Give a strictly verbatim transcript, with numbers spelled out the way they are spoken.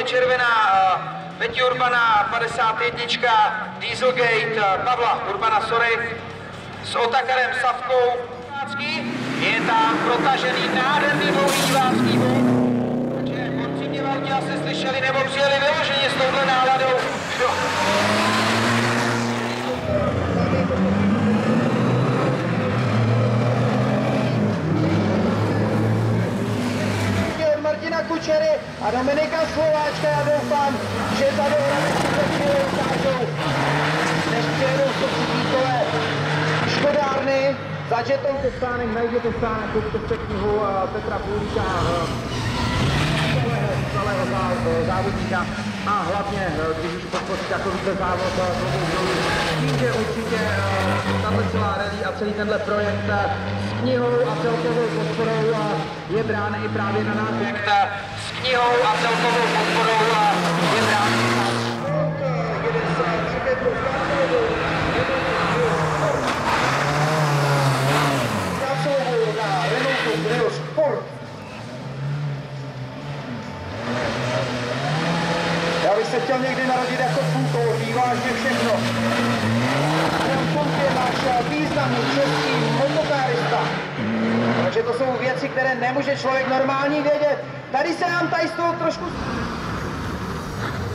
červená Peti Urbana padesát jedna, Dieselgate Pavla Urbana, sorry, s Otakarem Savkou. Je tam protažený nádherný dlouhý divácký bod. Takže borci mě velmi asi slyšeli nebo přijeli vyloženě s touhle náladou. Jo. Martina Kučery a Dominika Slováčka, já doufám, že tady chvíli ukážou, než přijedou to kole Škodárny. Zažetonte stánek, najděte stánek, koupite knihu Petra Půlíka, celého závodníka a hlavně, když už podpoříte takovýto závod, tím, že určitě tato celá rally a celý tenhle projekt s knihou a celkovou podporou je brán i právě na nás. S knihou a celkovou podporou je brán i na nás. Sport. Já bych se chtěl někdy narodit jako Půlkov, vývážně všechno. Jan Půlk je náš významný český motokárista. Takže to jsou věci, které nemůže člověk normální vědět. Tady se nám tady z toho trošku...